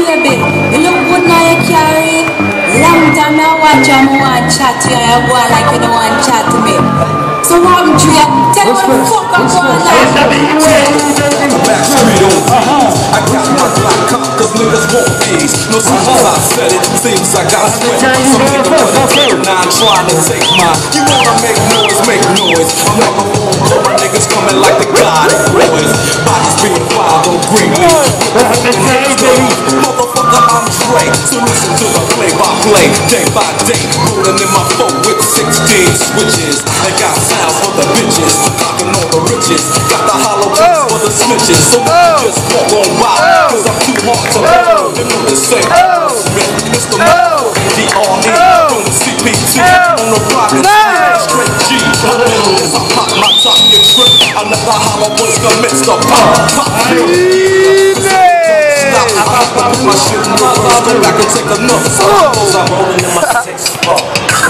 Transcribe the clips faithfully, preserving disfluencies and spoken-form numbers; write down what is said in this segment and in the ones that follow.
baby, you look good now you carry. Long time I watch you, I want to chat to you, you go like you don't want to chat to me. So what I'm doing, tell me what the fuck I'm going on. Backstreet on beats. I got my black cop, cause niggas want these. No sooner as I said it, seems I got sweat. Some nigga wanna turn, now I'm trying to take mine. You wanna make noise, make noise. I'm like a phone call, my niggas coming like the God boys. Bodies being filed on Greenleaf. Motherfucker, I'm Dre. So listen to the play-by-play, day by day. Rolling in my phone with sixteen switches. They got sounds for the bitches, knocking on the riches. Got the hollow tips for the snitches. So just walk on by, cause I'm too hard to hold. You know the same. Mister Mo, D R E from the C P T on the private straight G. As I pop my top, get tripped. Another hollow voice commenced to pop. Pop, stop, I put my shit in reverse. Go back and take another song. Cause I'm rolling in my six ball.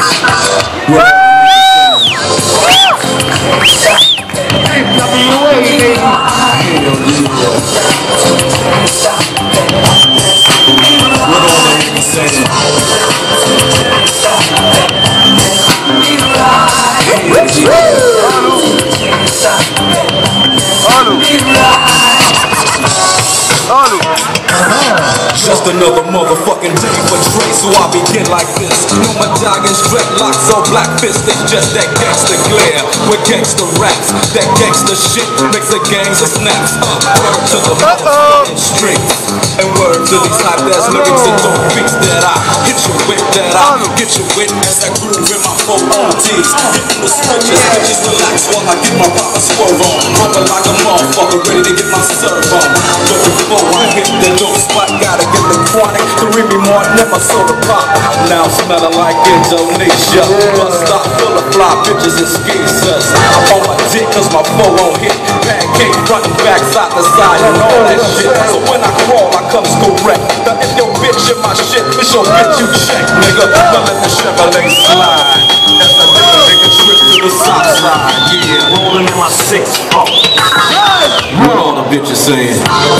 Just another motherfucking day for Dre, so I begin like this. No my jogging, dreadlocks or black fists. It's just that gangster glare with gangster raps. That gangster shit makes the gangs of snaps. Uh, word to the motherfucking strings. And word to these hot ass lyrics and dope beats that I hit you with, that I get you with. As I groove in my four O Ds, hitting the switches, bitches relax while I get my proper swerve on. Rubbing like a motherfucker, ready to get my serve on. But before I hit the dope spot, gotta get the chronic to read me more, never soda pop. Now smelling like Indonesia. Bus stop full of fly bitches and skeezers. I'm on my dick cause my four on hit. Pancake front and back, side to side and all that shit. So when I crawl, I come correct. Now if your bitch in my shit, it's your bitch you check, nigga. Now let the Chevrolet slide. That's a nigga take a trip to the south side. Yeah, rolling in my six four. What all the bitches saying?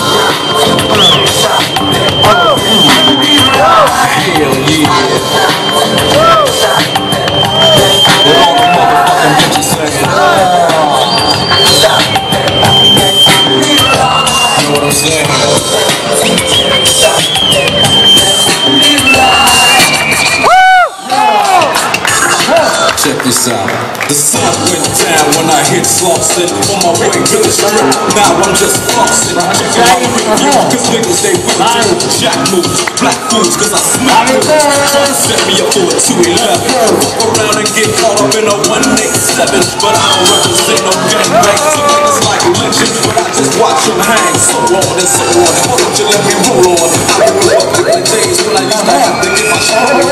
Hell yeah. What all the motherfucking bitches saying? You know what I'm saying? Check this out. The sun went down when I hit Slauson. On my way to the strip, now I'm just flossing. Checking my review, cause niggas they will do jack moves, black foods, cause I smack moves. Trying to set me up for a two eleven. Fuck around and get caught up in a one eight seven. But I don't represent no gangbang. Some niggas like lynching, but I just watch them hang. So on and so on. Why don't you let me roll on? I grew up in the days when I used to have to get my shit on.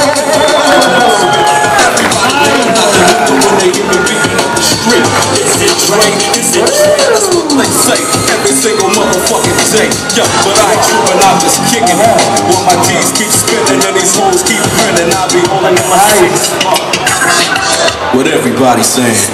When they hear me beating up the street, is it Dre? Is it Dre? That's what they say every single motherfucking day. Yeah, but I ain't tripping, I'm just kicking it. While my G's keep spinning and these hoes keep grinning, I'll be holding in my six. What everybody's saying.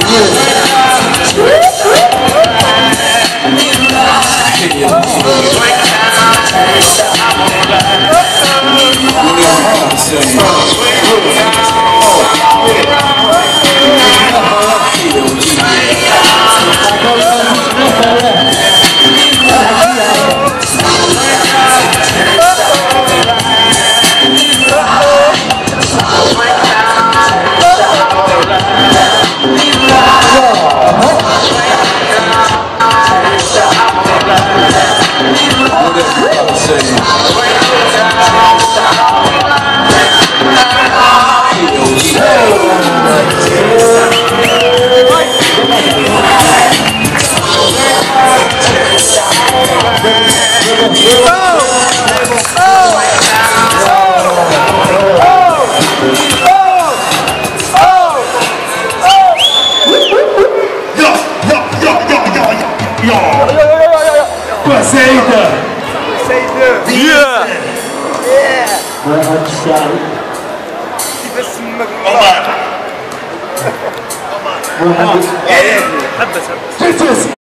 Zeker! Zeker! Ja! Yeah! Waar had je staan? Die is mijn Waar had je? man!